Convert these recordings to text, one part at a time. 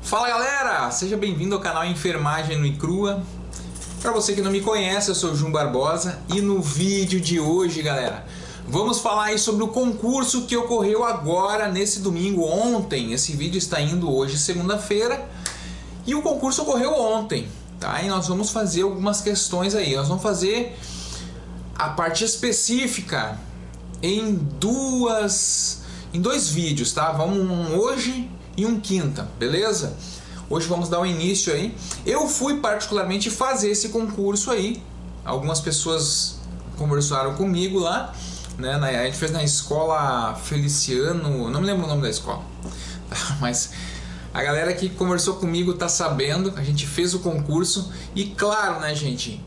Fala galera, seja bem-vindo ao canal Enfermagem Nua e Crua. Para você que não me conhece, eu sou o Jun Barbosa e no vídeo de hoje, galera, vamos falar aí sobre o concurso que ocorreu agora nesse domingo, ontem. Esse vídeo está indo hoje, segunda-feira, e o concurso ocorreu ontem, tá? E nós vamos fazer algumas questões aí. Nós vamos fazer a parte específica em dois vídeos, tá? Vamos um hoje e um quinta, beleza? Hoje vamos dar o início aí. Eu fui particularmente fazer esse concurso aí. Algumas pessoas conversaram comigo lá, né? A gente fez na escola Feliciano, não me lembro o nome da escola, mas a galera que conversou comigo tá sabendo. A gente fez o concurso e claro, né, gente,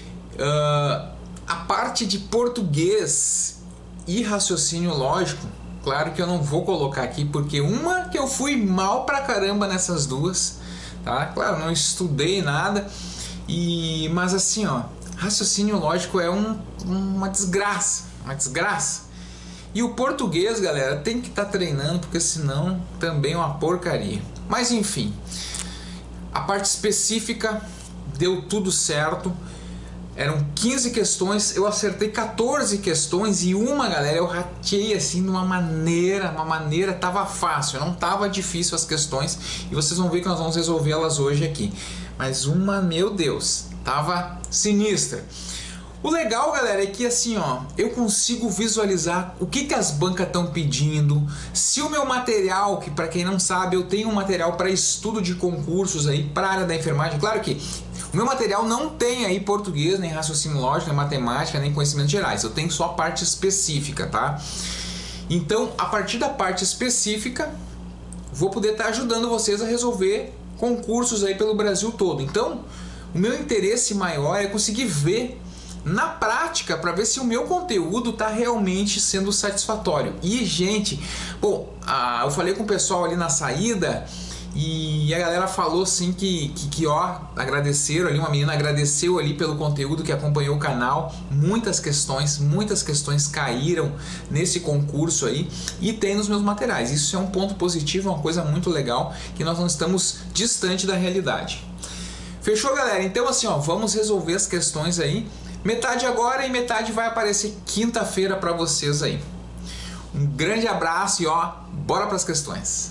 a parte de português e raciocínio lógico, claro que eu não vou colocar aqui, porque uma que eu fui mal pra caramba nessas duas, tá? Claro, não estudei nada, mas assim, ó, raciocínio lógico é uma desgraça, E o português, galera, tem que estar treinando, porque senão também é uma porcaria. Mas enfim, a parte específica deu tudo certo. Eram 15 questões, eu acertei 14 questões e uma, galera, eu ratei assim de uma maneira, tava fácil, não tava difícil as questões, e vocês vão ver que nós vamos resolvê-las hoje aqui. Mas uma, meu Deus, tava sinistra. O legal, galera, é que assim, ó, eu consigo visualizar o que as bancas estão pedindo, se o meu material, que para quem não sabe, eu tenho um material para estudo de concursos aí para a área da enfermagem. Claro que o meu material não tem aí português, nem raciocínio lógico, nem matemática, nem conhecimentos gerais. Eu tenho só a parte específica, tá? Então, a partir da parte específica, vou poder estar ajudando vocês a resolver concursos aí pelo Brasil todo. Então, o meu interesse maior é conseguir ver na prática, para ver se o meu conteúdo está realmente sendo satisfatório. E, gente, bom, eu falei com o pessoal ali na saída e a galera falou assim que ó, agradeceram ali, uma menina agradeceu ali pelo conteúdo, que acompanhou o canal. Muitas questões caíram nesse concurso aí e tem nos meus materiais. Isso é um ponto positivo, é uma coisa muito legal, que nós não estamos distante da realidade. Fechou, galera? Então assim, ó, vamos resolver as questões aí. Metade agora e metade vai aparecer quinta-feira para vocês aí. Um grande abraço e ó, bora para as questões.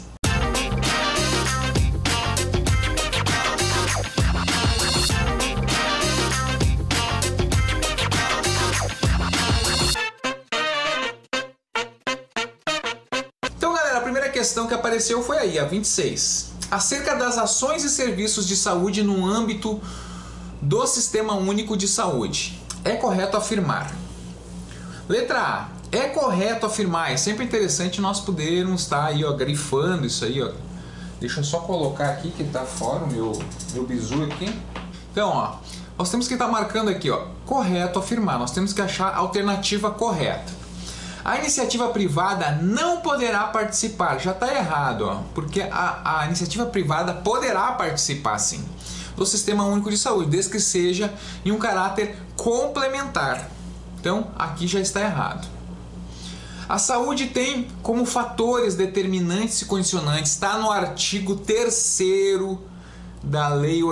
Então, galera, a primeira questão que apareceu foi aí, a 26. Acerca das ações e serviços de saúde no âmbito do Sistema Único de Saúde. É correto afirmar. Letra A. É correto afirmar. É sempre interessante nós podermos estar aí, ó, grifando isso aí, ó. Deixa eu só colocar aqui que tá fora o meu bizu aqui. Então, ó, nós temos que estar marcando aqui, ó, correto afirmar. Nós temos que achar a alternativa correta. A iniciativa privada não poderá participar. Já está errado, ó, porque a iniciativa privada poderá participar sim do Sistema Único de Saúde, desde que seja em um caráter complementar. Então, aqui já está errado. A saúde tem como fatores determinantes e condicionantes, está no artigo 3º da Lei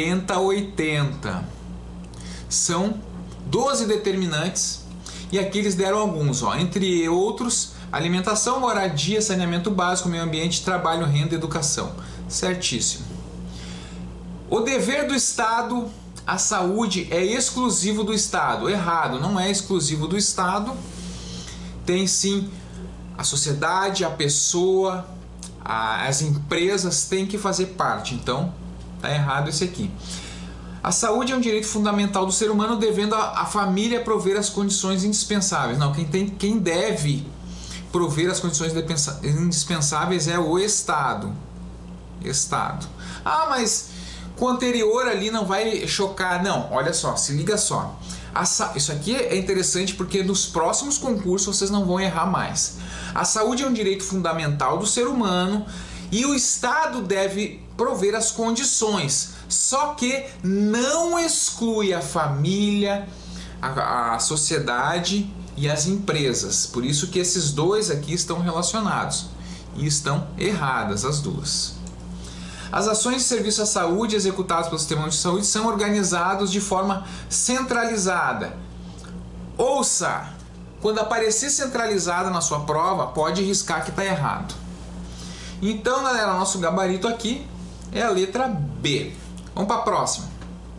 8080. São 12 determinantes e aqui eles deram alguns, ó, entre outros, alimentação, moradia, saneamento básico, meio ambiente, trabalho, renda e educação. Certíssimo. O dever do Estado à saúde é exclusivo do Estado. Errado, não é exclusivo do Estado. Tem sim a sociedade, a pessoa, as empresas têm que fazer parte. Então, tá errado esse aqui. A saúde é um direito fundamental do ser humano, devendo a família prover as condições indispensáveis. Não, quem deve prover as condições indispensáveis é o Estado. Estado. Ah, mas com o anterior ali não vai chocar. Não, olha só, se liga só. Isso aqui é interessante porque nos próximos concursos vocês não vão errar mais. A saúde é um direito fundamental do ser humano e o Estado deve prover as condições. Só que não exclui a família, a sociedade e as empresas. Por isso que esses dois aqui estão relacionados e estão erradas as duas. As ações de serviço à saúde executadas pelo Sistema Único de Saúde são organizados de forma centralizada. Ouça, quando aparecer centralizada na sua prova, pode riscar que está errado. Então, galera, nosso gabarito aqui é a letra B. Vamos para a próxima.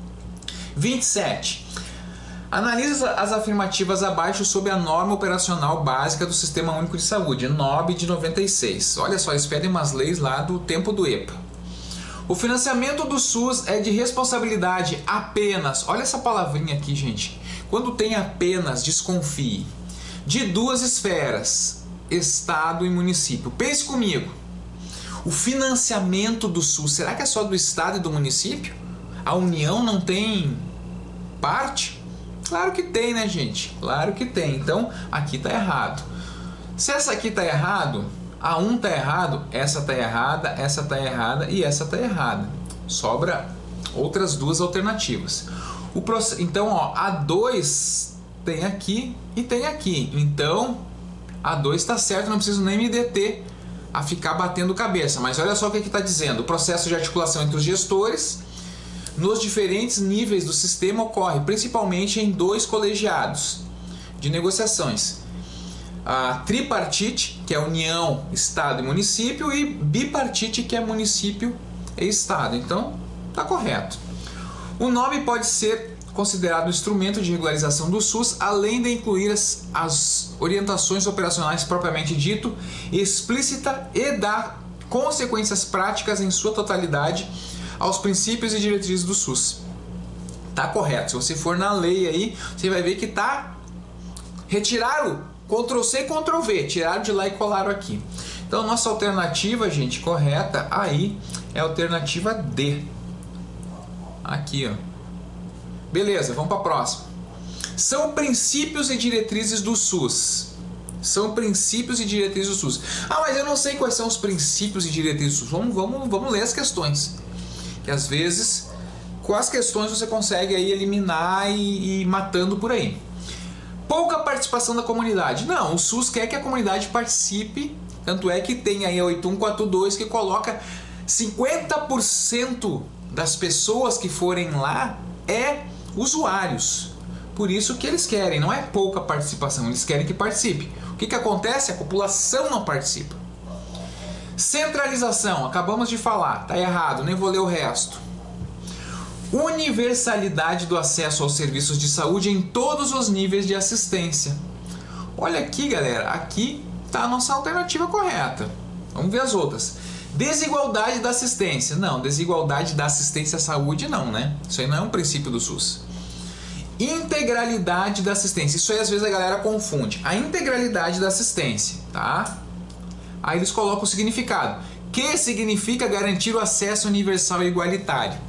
27. Analisa as afirmativas abaixo sobre a norma operacional básica do Sistema Único de Saúde, NOB de 96. Olha só, eles pedem umas leis lá do tempo do EPA. O financiamento do SUS é de responsabilidade apenas, olha essa palavrinha aqui, gente. Quando tem apenas, desconfie, de duas esferas, Estado e município. Pense comigo. O financiamento do SUS, será que é só do Estado e do município? A União não tem parte? Claro que tem, né, gente? Claro que tem. Então, aqui tá errado. Se essa aqui tá errado, a 1 tá errado, essa tá errada, essa tá errada e essa tá errada. Sobra outras duas alternativas. Então, ó, a 2 tem aqui e tem aqui. Então, a 2 está certo, não preciso nem me deter a ficar batendo cabeça. Mas olha só o que está dizendo. O processo de articulação entre os gestores nos diferentes níveis do sistema ocorre principalmente em 2 colegiados de negociações. A tripartite, que é União, Estado e Município, e bipartite, que é Município e Estado. Então, está correto. O NOB pode ser considerado um instrumento de regularização do SUS, além de incluir as orientações operacionais propriamente dito, explícita e dar consequências práticas em sua totalidade aos princípios e diretrizes do SUS. Tá correto. Se você for na lei aí, você vai ver que tá retiraram Ctrl+C, Ctrl+V, tiraram de lá e colaram aqui. Então, nossa alternativa, gente, correta aí é a alternativa D. Aqui, ó. Beleza, vamos para a próxima. São princípios e diretrizes do SUS. São princípios e diretrizes do SUS. Ah, mas eu não sei quais são os princípios e diretrizes do SUS. Vamos ler as questões. Que às vezes, com as questões você consegue aí eliminar e ir matando por aí. Pouca participação da comunidade. Não, o SUS quer que a comunidade participe. Tanto é que tem aí a 8142 que coloca 50% das pessoas que forem lá usuários. Por isso que eles querem, não é pouca participação, eles querem que participe. O que acontece? A população não participa. Centralização, acabamos de falar, tá errado, nem vou ler o resto. Universalidade do acesso aos serviços de saúde em todos os níveis de assistência. Olha aqui, galera, aqui tá a nossa alternativa correta. Vamos ver as outras. Desigualdade da assistência. Não, desigualdade da assistência à saúde não, né? Isso aí não é um princípio do SUS. Integralidade da assistência. Isso aí às vezes a galera confunde. A integralidade da assistência, tá? Aí eles colocam o significado. Que significa garantir o acesso universal e igualitário.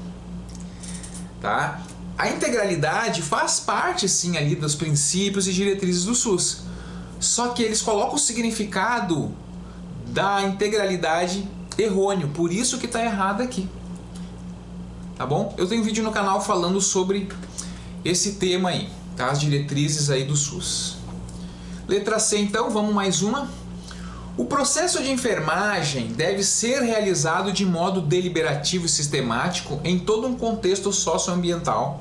Tá? A integralidade faz parte sim ali dos princípios e diretrizes do SUS. Só que eles colocam o significado da integralidade errôneo, por isso que está errado aqui. Tá bom? Eu tenho um vídeo no canal falando sobre esse tema aí, tá? As diretrizes aí do SUS. Letra C então, vamos mais uma. O processo de enfermagem deve ser realizado de modo deliberativo e sistemático em todo um contexto socioambiental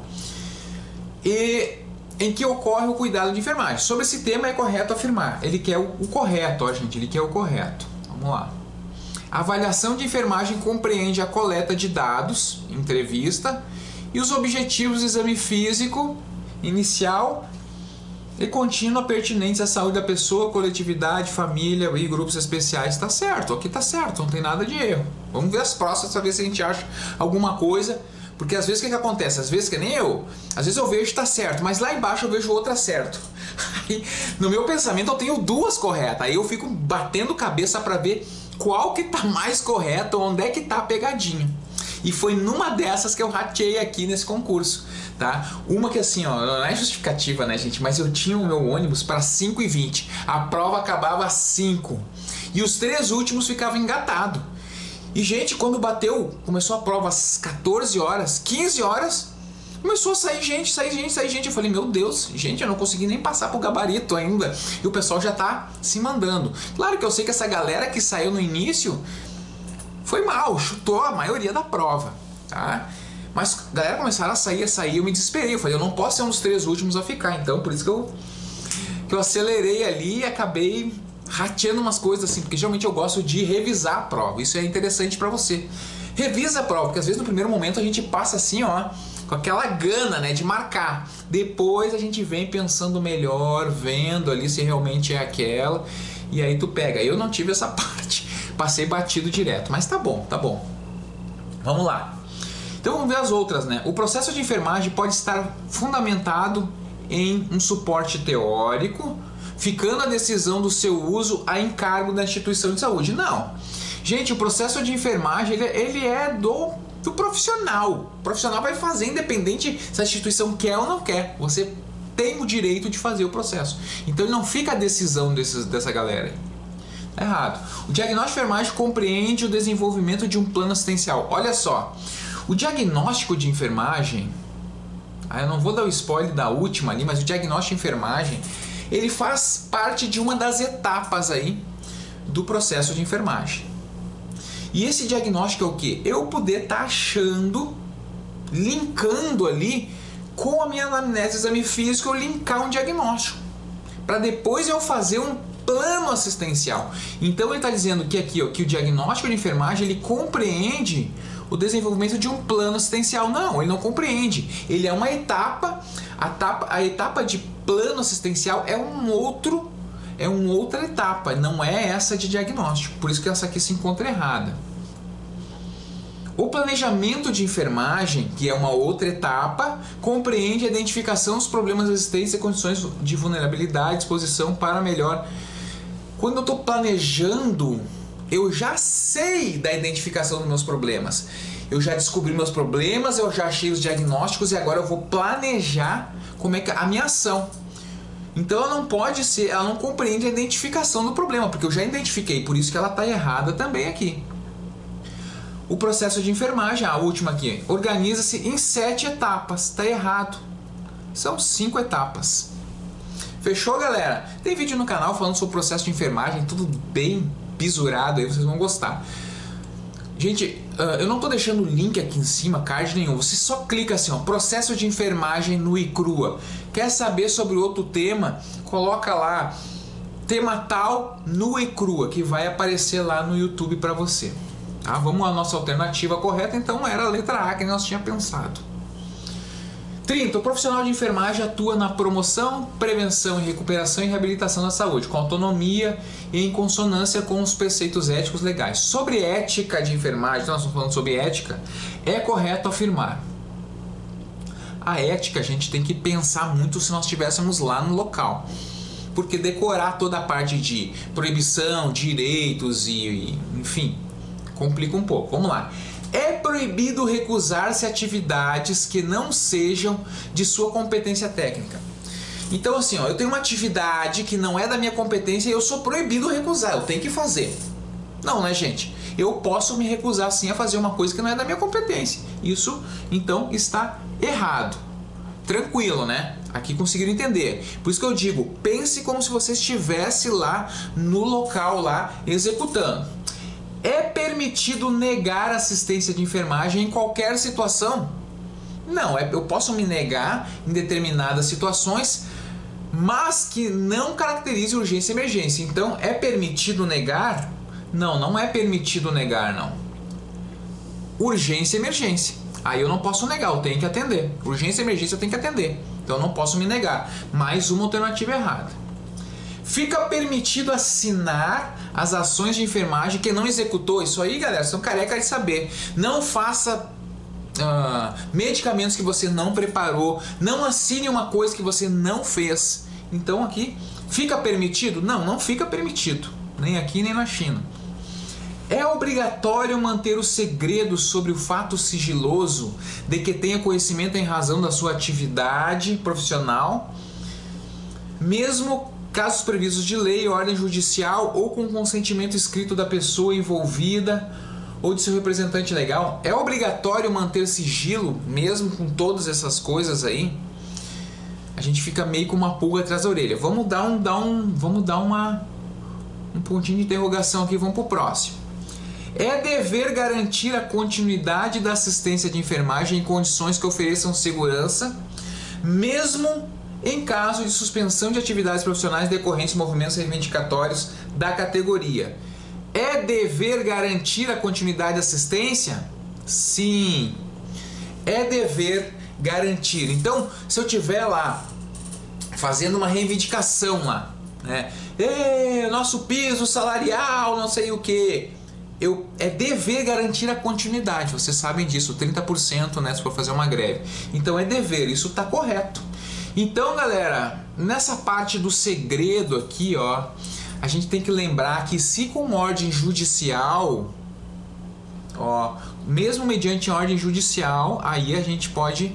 e em que ocorre o cuidado de enfermagem. Sobre esse tema é correto afirmar. Ele quer o correto, ó, gente, ele quer o correto. Vamos lá. A avaliação de enfermagem compreende a coleta de dados, entrevista, e os objetivos do exame físico inicial e contínua pertinentes à saúde da pessoa, coletividade, família e grupos especiais. Tá certo, aqui tá certo, não tem nada de erro. Vamos ver as próximas para ver se a gente acha alguma coisa. Porque às vezes o que acontece? Às vezes que nem eu, às vezes eu vejo que tá certo, mas lá embaixo eu vejo outra certo. Aí, no meu pensamento eu tenho duas corretas, aí eu fico batendo cabeça para ver qual que tá mais correta, onde é que tá a pegadinha. E foi numa dessas que eu ratei aqui nesse concurso, tá? Uma que assim, ó, não é justificativa, né, gente? Mas eu tinha o meu ônibus para 5h20, a prova acabava às 5 e os 3 últimos ficavam engatados. E, gente, quando bateu, começou a prova às 14 horas, 15 horas, começou a sair gente. Eu falei, meu Deus, gente, eu não consegui nem passar pro gabarito ainda. E o pessoal já tá se mandando. Claro que eu sei que essa galera que saiu no início foi mal, chutou a maioria da prova, tá? Mas a galera começaram a sair, eu me desesperei, eu falei, eu não posso ser um dos 3 últimos a ficar, então por isso que eu acelerei ali e acabei rateando umas coisas assim, porque geralmente eu gosto de revisar a prova, isso é interessante para você. Revisa a prova, porque às vezes no primeiro momento a gente passa assim, ó, com aquela gana, né, de marcar. Depois a gente vem pensando melhor, vendo ali se realmente é aquela, e aí tu pega. Eu não tive essa parte, passei batido direto, mas tá bom, tá bom. Vamos lá. Então vamos ver as outras, né? O processo de enfermagem pode estar fundamentado em um suporte teórico, ficando a decisão do seu uso a encargo da instituição de saúde. Não. Gente, o processo de enfermagem ele é do profissional. O profissional vai fazer independente se a instituição quer ou não quer. Você tem o direito de fazer o processo. Então ele não fica a decisão dessa galera. Tá errado. O diagnóstico de enfermagem compreende o desenvolvimento de um plano assistencial. Olha só, o diagnóstico de enfermagem, eu não vou dar o spoiler da última ali, mas o diagnóstico de enfermagem, ele faz parte de uma das etapas aí do processo de enfermagem. E esse diagnóstico é o que? Eu poder estar achando, linkando ali com a minha anamnese, exame físico, eu linkar um diagnóstico. Para depois eu fazer um plano assistencial. Então ele está dizendo que aqui, ó, que o diagnóstico de enfermagem ele compreende o desenvolvimento de um plano assistencial. Não, ele não compreende. Ele é uma etapa. A etapa de plano assistencial é uma outra etapa, não é essa de diagnóstico. Por isso que essa aqui se encontra errada. O planejamento de enfermagem, que é uma outra etapa, compreende a identificação dos problemas existentes e condições de vulnerabilidade, exposição para melhor. Quando eu estou planejando, eu já sei da identificação dos meus problemas. Eu já descobri meus problemas, eu já achei os diagnósticos e agora eu vou planejar como é que a minha ação. Então ela não compreende a identificação do problema, porque eu já identifiquei, por isso que ela está errada também aqui. O processo de enfermagem, a última aqui, organiza-se em 7 etapas, está errado. São 5 etapas. Fechou, galera? Tem vídeo no canal falando sobre o processo de enfermagem, tudo bem bisurado aí, vocês vão gostar. Gente, eu não estou deixando o link aqui em cima, card nenhum. Você só clica assim, ó, processo de enfermagem no iCrua. Quer saber sobre outro tema? Coloca lá, tema tal no iCrua, que vai aparecer lá no YouTube para você. Tá? Vamos à nossa alternativa correta, então era a letra A que nós tínhamos pensado. 30. O profissional de enfermagem atua na promoção, prevenção e recuperação e reabilitação da saúde, com autonomia e em consonância com os preceitos éticos legais. Sobre ética de enfermagem, então nós estamos falando sobre ética, é correto afirmar. A ética a gente tem que pensar muito se nós estivéssemos lá no local. Porque decorar toda a parte de proibição, direitos e enfim, complica um pouco. Vamos lá. É proibido recusar-se a atividades que não sejam de sua competência técnica. Então assim, ó, eu tenho uma atividade que não é da minha competência e eu sou proibido recusar, eu tenho que fazer. Não, né, gente? Eu posso me recusar sim a fazer uma coisa que não é da minha competência. Isso, então, está errado. Tranquilo, né? Aqui conseguiram entender. Por isso que eu digo, pense como se você estivesse lá no local, lá, executando. É permitido negar assistência de enfermagem em qualquer situação? Não, eu posso me negar em determinadas situações, mas que não caracterize urgência e emergência. Então, é permitido negar? Não, não é permitido negar, não. Urgência e emergência. Aí eu não posso negar, eu tenho que atender. Urgência e emergência eu tenho que atender. Então eu não posso me negar. Mais uma alternativa errada. Fica permitido assinar as ações de enfermagem que não executou. Isso aí, galera, são carecas de saber. Não faça medicamentos que você não preparou. Não assine uma coisa que você não fez. Então aqui, fica permitido? Não, não fica permitido. Nem aqui, nem na China. É obrigatório manter o segredo sobre o fato sigiloso de que tenha conhecimento em razão da sua atividade profissional, mesmo casos previstos de lei, ordem judicial ou com consentimento escrito da pessoa envolvida ou de seu representante legal. É obrigatório manter sigilo, mesmo com todas essas coisas aí? A gente fica meio com uma pulga atrás da orelha. Vamos dar um pontinho de interrogação aqui, vamos pro próximo. É dever garantir a continuidade da assistência de enfermagem em condições que ofereçam segurança, mesmo em caso de suspensão de atividades profissionais decorrentes de movimentos reivindicatórios da categoria. É dever garantir a continuidade da assistência? Sim, é dever garantir. Então, se eu tiver lá fazendo uma reivindicação lá, né? Nosso piso salarial, não sei o que, é dever garantir a continuidade. Vocês sabem disso, 30%, né, se for fazer uma greve. Então é dever, isso está correto. Então, galera, nessa parte do segredo aqui, ó, a gente tem que lembrar que se com ordem judicial, ó, mesmo mediante ordem judicial, aí a gente pode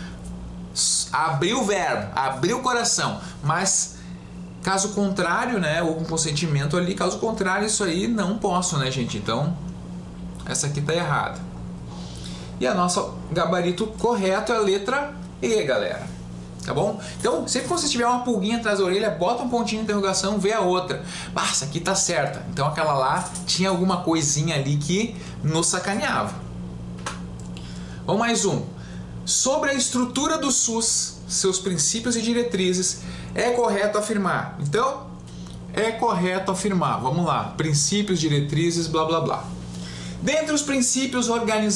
abrir o verbo, abrir o coração, mas caso contrário, né, ou com consentimento ali, caso contrário, isso aí não posso, né, gente? Então, essa aqui tá errada. E a nossa gabarito correto é a letra E, galera. Tá bom? Então, sempre que você tiver uma pulguinha atrás da orelha, bota um pontinho de interrogação, vê a outra. Ah, essa aqui tá certa. Então, aquela lá tinha alguma coisinha ali que nos sacaneava. Vamos mais um. Sobre a estrutura do SUS, seus princípios e diretrizes, é correto afirmar. Então, é correto afirmar. Vamos lá. Princípios, diretrizes, blá, blá, blá. Dentre os princípios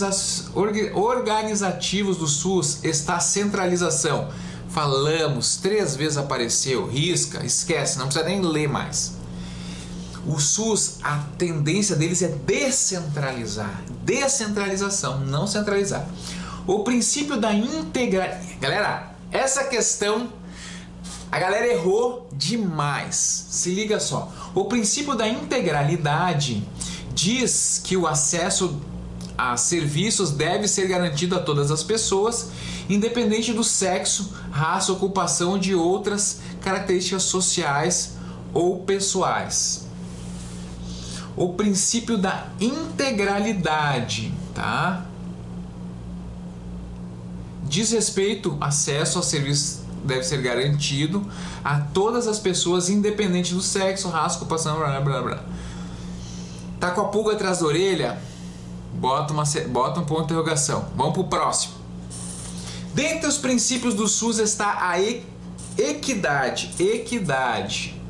organizativos do SUS está a centralização. Falamos, 3 vezes apareceu, risca, esquece, não precisa nem ler mais. O SUS, a tendência deles é descentralizar. Descentralização, não centralizar. O princípio da integralidade. Galera, essa questão a galera errou demais. Se liga só. O princípio da integralidade diz que o acesso a serviços deve ser garantido a todas as pessoas, independente do sexo, raça, ocupação ou de outras características sociais ou pessoais. O princípio da integralidade, tá? Diz respeito ao acesso a serviços deve ser garantido a todas as pessoas, independente do sexo, raça, ocupação, blá blá blá. Tá com a pulga atrás da orelha? Bota um ponto de interrogação. Vamos pro próximo. Dentre os princípios do SUS está a equidade. Equidade.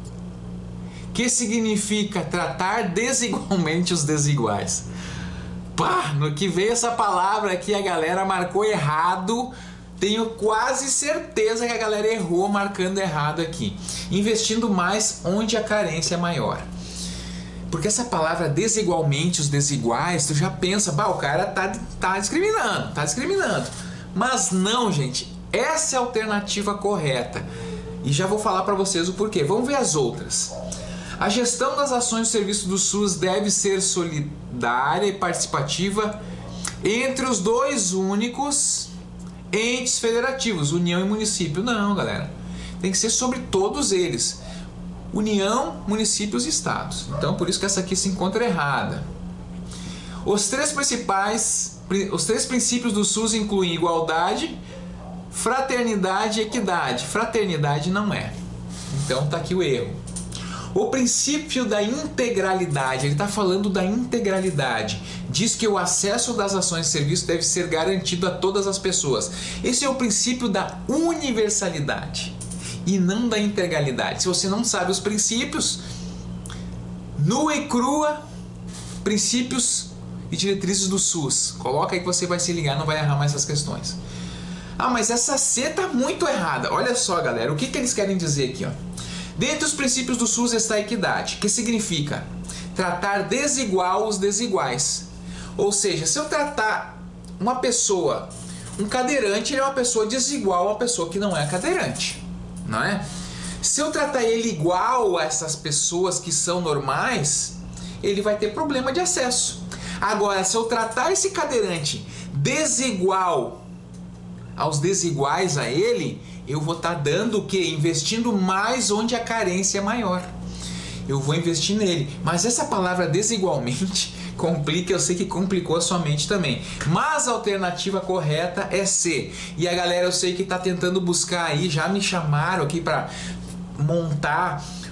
Que significa tratar desigualmente os desiguais. Pá, no que veio essa palavra aqui a galera marcou errado. Tenho quase certeza que a galera errou marcando errado aqui. Investindo mais onde a carência é maior. Porque essa palavra desigualmente os desiguais, tu já pensa, bah, o cara tá discriminando. Mas não, gente, essa é a alternativa correta. E já vou falar para vocês o porquê. Vamos ver as outras. A gestão das ações do serviço do SUS deve ser solidária e participativa entre os dois únicos entes federativos, União e município. Não, galera. Tem que ser sobre todos eles. União, municípios e estados. Então, por isso que essa aqui se encontra errada. Os três princípios do SUS incluem igualdade, fraternidade e equidade. Fraternidade não é. Então, tá aqui o erro. O princípio da integralidade, ele está falando da integralidade. Diz que o acesso das ações de serviço deve ser garantido a todas as pessoas. Esse é o princípio da universalidade e não da integralidade. Se você não sabe os princípios, nua e crua, princípios e diretrizes do SUS. Coloca aí que você vai se ligar, não vai errar mais essas questões. Ah, mas essa C tá muito errada. Olha só, galera, o que eles querem dizer aqui, ó? Dentre os princípios do SUS está a equidade, que significa tratar desigual os desiguais. Ou seja, se eu tratar uma pessoa, um cadeirante, ele é uma pessoa desigual a uma pessoa que não é cadeirante, não é? Se eu tratar ele igual a essas pessoas que são normais, ele vai ter problema de acesso. Agora, se eu tratar esse cadeirante desigual aos desiguais a ele, eu vou estar dando o quê? Investindo mais onde a carência é maior. Eu vou investir nele. Mas essa palavra desigualmente complica, eu sei que complicou a sua mente também. Mas a alternativa correta é C. E a galera, eu sei que está tentando buscar aí, já me chamaram aqui para montar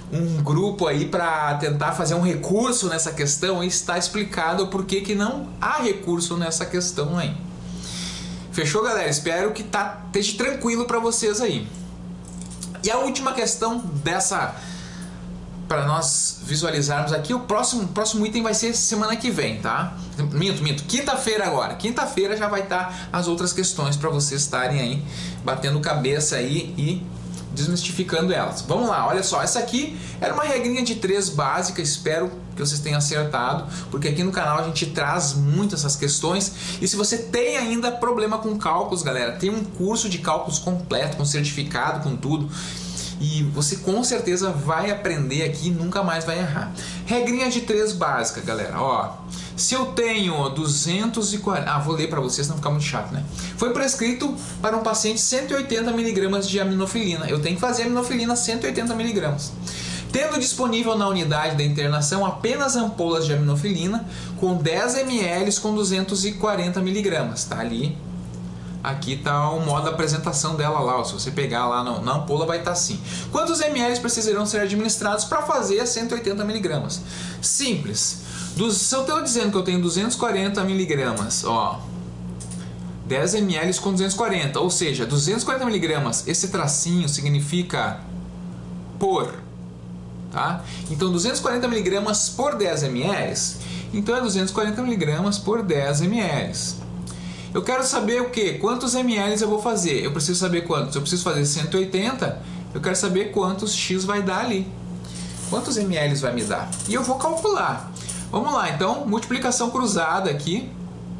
um grupo aí para tentar fazer um recurso nessa questão, e está explicado por que não há recurso nessa questão aí. Fechou, galera? Espero que esteja tranquilo para vocês aí. E a última questão dessa, para nós visualizarmos aqui, o próximo item vai ser semana que vem, tá? Minto, quinta-feira agora. Quinta-feira já vai estar as outras questões para vocês estarem aí batendo cabeça aí e desmistificando elas. Vamos lá, olha só, essa aqui era uma regrinha de 3 básica, espero que vocês tenham acertado, porque aqui no canal a gente traz muito essas questões. E se você tem ainda problema com cálculos, galera, tem um curso de cálculos completo, com certificado, com tudo, e você com certeza vai aprender aqui e nunca mais vai errar. Regrinha de 3 básica, galera, ó. Se eu tenho 240... vou ler para vocês, não ficar muito chato, né? Foi prescrito para um paciente 180 mg de aminofilina. Eu tenho que fazer aminofilina 180 mg. Tendo disponível na unidade da internação apenas ampolas de aminofilina com 10 ml com 240 mg. Tá ali. Aqui está o modo da apresentação dela lá, ó. Se você pegar lá na ampola vai estar assim. Quantos ml precisarão ser administrados para fazer 180 mg? Simples. Se eu estou dizendo que eu tenho 240 mg, ó, 10 ml com 240, ou seja, 240 mg, esse tracinho significa por, tá? Então 240 mg por 10 ml, então é 240 mg por 10 ml. Eu quero saber o que? Quantos ml eu vou fazer? Eu preciso saber quantos. Eu preciso fazer 180, eu quero saber quantos X vai dar ali. Quantos ml vai me dar? E eu vou calcular. Vamos lá, então, multiplicação cruzada aqui.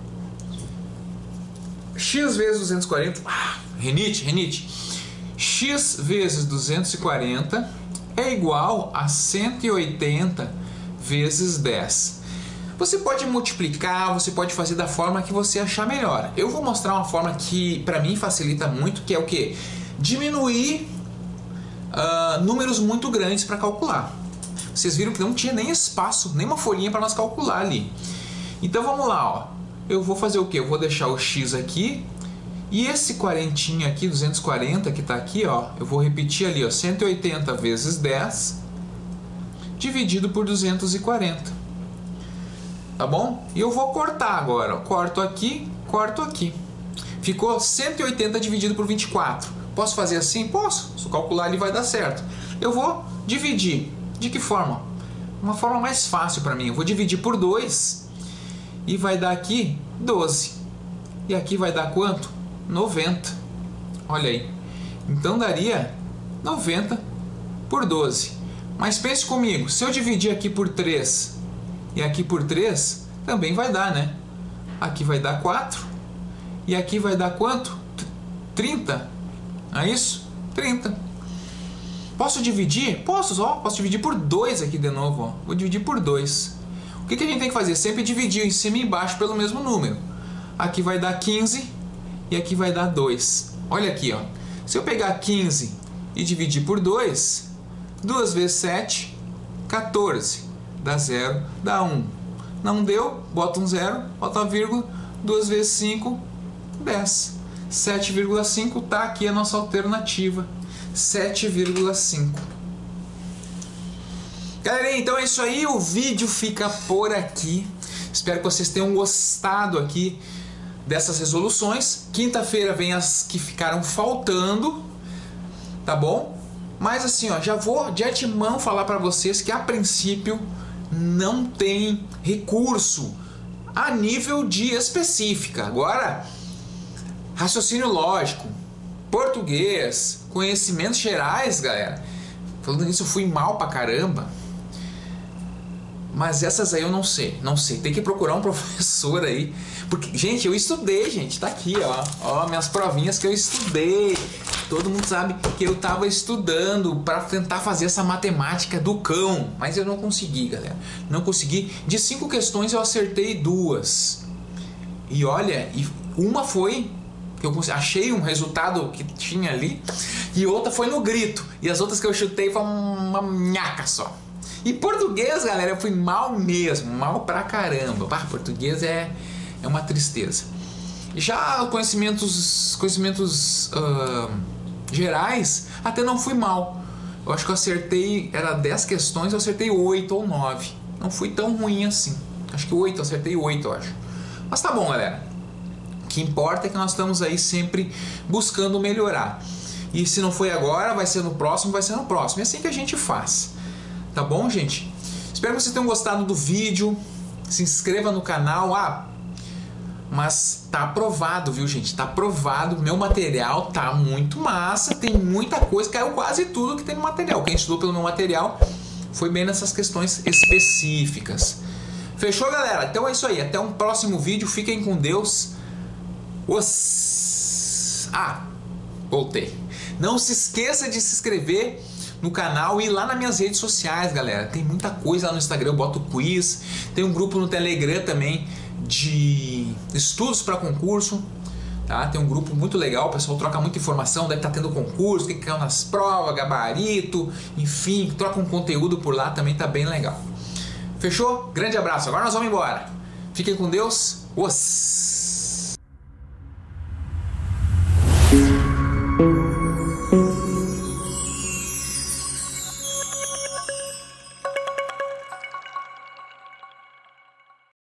X vezes 240, renite. X vezes 240 é igual a 180 vezes 10. Você pode multiplicar, você pode fazer da forma que você achar melhor. Eu vou mostrar uma forma que para mim facilita muito, que é o que? Diminuir números muito grandes para calcular. Vocês viram que não tinha nem espaço, nem uma folhinha para nós calcular ali. Então vamos lá, ó. Eu vou fazer o que? Eu vou deixar o X aqui. E esse quarentinho aqui, 240 que está aqui, ó, eu vou repetir ali, ó, 180 vezes 10 dividido por 240. Tá bom? E eu vou cortar agora, ó. Corto aqui. Ficou 180 dividido por 24. Posso fazer assim? Posso. Se eu calcular ali vai dar certo. Eu vou dividir. De que forma? Uma forma mais fácil para mim. Eu vou dividir por 2 e vai dar aqui 12. E aqui vai dar quanto? 90. Olha aí. Então daria 90 por 12. Mas pense comigo, se eu dividir aqui por 3 e aqui por 3, também vai dar, né? Aqui vai dar 4 e aqui vai dar quanto? 30. É isso? 30. Posso dividir? Posso dividir por 2 aqui de novo, ó. Vou dividir por 2. O que a gente tem que fazer? Sempre dividir em cima e embaixo pelo mesmo número. Aqui vai dar 15 e aqui vai dar 2. Olha aqui, ó. Se eu pegar 15 e dividir por 2, 2 vezes 7, 14. Dá 0, dá 1. Não deu? Bota um 0, bota uma vírgula. 2 vezes 5, 10. 7,5 tá aqui a nossa alternativa. 7,5. Galera, então é isso aí, o vídeo fica por aqui. Espero que vocês tenham gostado aqui dessas resoluções. Quinta-feira vem as que ficaram faltando, tá bom? Mas assim, ó, já vou de antemão falar para vocês que a princípio não tem recurso a nível de específica. Agora, raciocínio lógico, português, conhecimentos gerais, galera. Falando nisso, eu fui mal pra caramba. Mas essas aí eu não sei. Tem que procurar um professor aí. Porque, gente, eu estudei, gente. Tá aqui, ó. Ó, minhas provinhas que eu estudei. Todo mundo sabe que eu tava estudando para tentar fazer essa matemática do cão. Mas eu não consegui, galera. Não consegui. De 5 questões eu acertei 2. E olha, uma foi... que eu achei um resultado que tinha ali, e outra foi no grito, e as outras que eu chutei foi uma nhaca só. E português, galera, eu fui mal mesmo, mal pra caramba. Português é uma tristeza. Já conhecimentos gerais, até não fui mal. Eu acho que eu acertei, era 10 questões, eu acertei 8 ou 9. Não fui tão ruim assim. Acho que 8, eu acertei 8, eu acho. Mas tá bom, galera. O que importa é que nós estamos aí sempre buscando melhorar. E se não foi agora, vai ser no próximo, vai ser no próximo. É assim que a gente faz. Tá bom, gente? Espero que vocês tenham gostado do vídeo. Se inscreva no canal. Mas tá aprovado, viu, gente? Tá aprovado. Meu material tá muito massa. Tem muita coisa. Caiu quase tudo que tem no material. Quem estudou pelo meu material foi bem nessas questões específicas. Fechou, galera? Então é isso aí. Até um próximo vídeo. Fiquem com Deus. Voltei. Não se esqueça de se inscrever no canal e ir lá nas minhas redes sociais, galera. Tem muita coisa lá no Instagram. Eu boto quiz. Tem um grupo no Telegram também de estudos para concurso, tá? Tem um grupo muito legal, o pessoal troca muita informação, deve estar tendo concurso, o que caiu nas provas, gabarito, enfim, troca um conteúdo por lá, também tá bem legal. Fechou? Grande abraço, agora nós vamos embora. Fiquem com Deus. Os